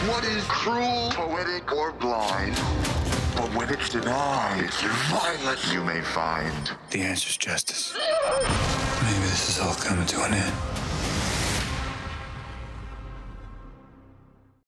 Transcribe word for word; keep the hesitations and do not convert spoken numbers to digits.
what is cruel, poetic, or blind. But when it's denied, through violence you may find the answer's justice. Maybe this is all coming to an end.